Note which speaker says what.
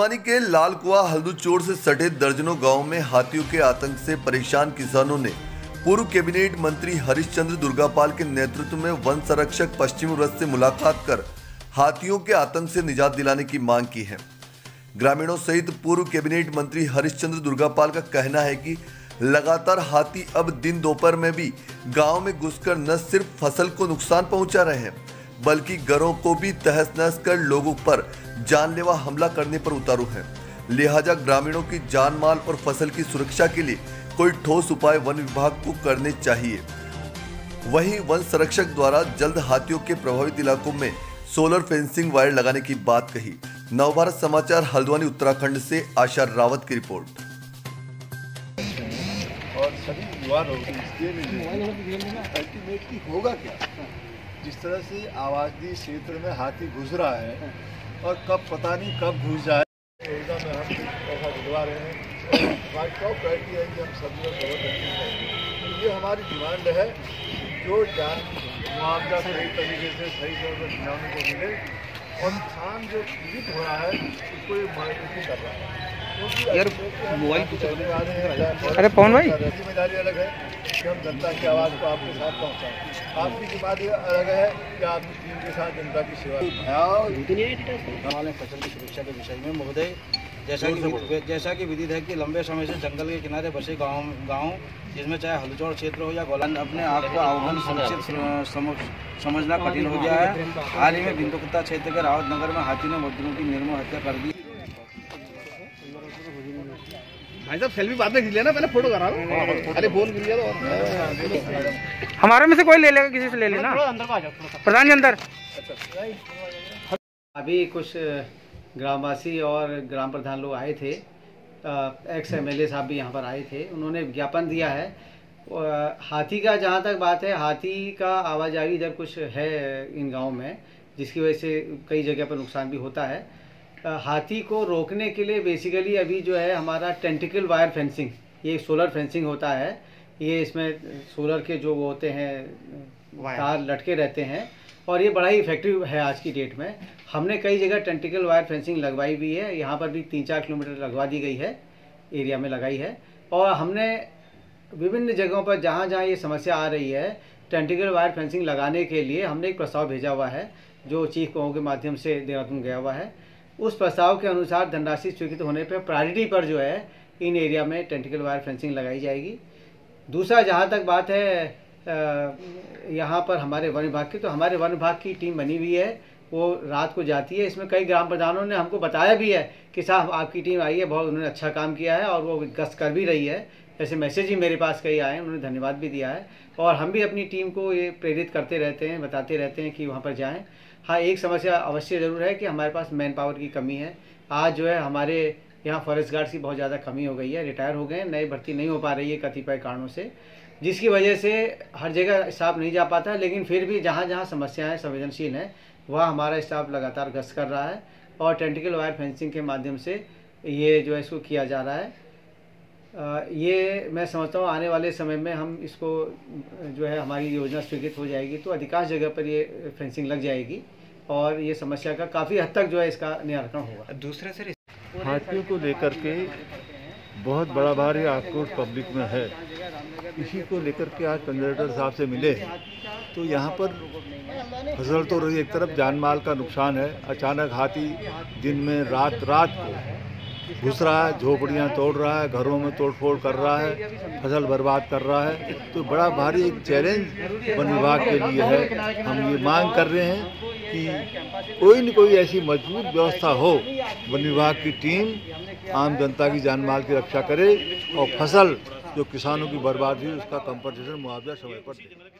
Speaker 1: हल्द्वानी के लाल कुआं हल्दूचोड़ से सटे दर्जनों गांवों में हाथियों के आतंक से परेशान किसानों ने पूर्व कैबिनेट मंत्री हरिश्चंद्र दुर्गापाल के नेतृत्व में वन संरक्षक पश्चिमी व्रत से मुलाकात कर हाथियों के आतंक से निजात दिलाने की मांग की है। ग्रामीणों सहित पूर्व कैबिनेट मंत्री हरिश्चंद्र दुर्गापाल का कहना है कि लगातार हाथी अब दिन दोपहर में भी गांव में घुसकर न सिर्फ फसल को नुकसान पहुंचा रहे हैं बल्कि घरों को भी तहस नहस कर लोगों पर जानलेवा हमला करने पर उतारू है। लिहाजा ग्रामीणों की जान माल और फसल की सुरक्षा के लिए कोई ठोस उपाय वन विभाग को करने चाहिए। वहीं वन संरक्षक द्वारा जल्द हाथियों के प्रभावित इलाकों में सोलर फेंसिंग वायर लगाने की बात कही। नवभारत समाचार हल्द्वानी उत्तराखंड से आशा रावत की रिपोर्ट।
Speaker 2: और सभी युवा लोग अल्टीमेटली होगा क्या, जिस तरह से आबादी क्षेत्र में हाथी घुस रहा है और कब पता नहीं कब घुस जाए। योजना में हम पैसा दिलवा रहे हैं, हमारी टॉप प्रायोरिटी है कि हम सभी लोग खबर रखनी चाहिए। तो ये हमारी डिमांड है, जो जान मुआवजा सही तरीके से सही तौर पर किसानों को मिले और किसान जो पीड़ित हो रहा है उसको ये मार्केटिंग कर रहा है।
Speaker 3: यार मोबाइल
Speaker 2: चलने वाले हैं,
Speaker 3: अरे पवन भाई,
Speaker 2: जिम्मेदारी अलग है कि हम जनता की आवाज़ को आपके साथ पहुँचाएं। आपकी जिम्मेदारी अलग है कि आप इस टीम के साथ जनता की सेवा।
Speaker 4: हमारे फसल की सुरक्षा के विषय में महोदय, जैसा कि विदित है कि लंबे समय से जंगल के किनारे बसे गांव जिसमें चाहे हल्दूचोड़ क्षेत्र हो या गोलान, अपने आप को आह्वान सुरक्षित समझना कठिन हो गया है। हाल ही में बिंदुकुत्ता क्षेत्र के रावत नगर में हाथी ने मजदूरों की निर्मम हत्या कर दी।
Speaker 3: भाई साहब सेल्फी बाद में खींच लेना, पहले फोटो करा लो। अरे फोन गिर गया तो हमारे में से कोई ले लेगा, किसी से ले लेना। प्रधान जी अंदर।
Speaker 5: अभी कुछ ग्रामवासी और ग्राम प्रधान लोग आए थे, एक्स MLA साहब भी यहाँ पर आए थे। उन्होंने विज्ञापन दिया है हाथी का। जहाँ तक बात है, हाथी का आवाजाही इधर कुछ है इन गाँव में, जिसकी वजह से कई जगह पर नुकसान भी होता है। हाथी को रोकने के लिए बेसिकली अभी जो है हमारा टेंटिकल वायर फेंसिंग, ये सोलर फेंसिंग होता है। ये इसमें सोलर के जो होते हैं तार लटके रहते हैं और ये बड़ा ही इफेक्टिव है आज की डेट में। हमने कई जगह टेंटिकल वायर फेंसिंग लगवाई भी है, यहाँ पर भी 3-4 किलोमीटर लगवा दी गई है, एरिया में लगाई है। और हमने विभिन्न जगहों पर जहाँ जहाँ ये समस्या आ रही है, टेंटिकल वायर फेंसिंग लगाने के लिए हमने एक प्रस्ताव भेजा हुआ है जो चीफ को के माध्यम से देहरादून गया हुआ है। उस प्रस्ताव के अनुसार धनराशि स्वीकृत होने पर प्रायोरिटी पर जो है इन एरिया में टेंटिकल वायर फेंसिंग लगाई जाएगी। दूसरा, जहाँ तक बात है यहाँ पर हमारे वन विभाग की, तो हमारे वन विभाग की टीम बनी हुई है, वो रात को जाती है। इसमें कई ग्राम प्रधानों ने हमको बताया भी है कि साहब आपकी टीम आई है, बहुत उन्होंने अच्छा काम किया है और वो गश्त कर भी रही है। ऐसे मैसेज ही मेरे पास कई आए हैं, उन्होंने धन्यवाद भी दिया है। और हम भी अपनी टीम को ये प्रेरित करते रहते हैं, बताते रहते हैं कि वहाँ पर जाएँ। हाँ, एक समस्या अवश्य ज़रूर है कि हमारे पास मैन पावर की कमी है। आज जो है हमारे यहाँ फॉरेस्ट गार्ड्स की बहुत ज़्यादा कमी हो गई है, रिटायर हो गए हैं, नई भर्ती नहीं हो पा रही है कतिपय कारणों से, जिसकी वजह से हर जगह स्टाफ नहीं जा पाता है। लेकिन फिर भी जहाँ जहाँ समस्याएं संवेदनशील हैं वहाँ हमारा स्टाफ लगातार गश्त कर रहा है और टेंटिकल वायर फेंसिंग के माध्यम से ये जो है इसको किया जा रहा है। ये मैं समझता हूँ आने वाले समय में हम इसको जो है हमारी योजना स्वीकृत हो जाएगी तो अधिकांश जगह पर ये फेंसिंग लग जाएगी और ये समस्या का काफ़ी हद तक जो है इसका निराकरण होगा।
Speaker 3: दूसरे से
Speaker 2: हाथियों को लेकर के बहुत बड़ा भारी आक्रोश पब्लिक में है। इसी को लेकर के आज कंजर्वेटर साहब से मिले तो यहाँ पर फसल तो रही, एक तरफ जान माल का नुकसान है। अचानक हाथी दिन में रात को घुस रहा है, झोपड़ियाँ तोड़ रहा है, घरों में तोड़फोड़ कर रहा है, फसल बर्बाद कर रहा है। तो बड़ा भारी एक चैलेंज वन विभाग के लिए है। हम ये मांग कर रहे हैं कि कोई न कोई ऐसी मजबूत व्यवस्था हो, वन विभाग की टीम आम जनता की जान माल की रक्षा करे और फसल जो किसानों की बर्बादी हुई उसका कंपनसेशन मुआवजा समय पर दे।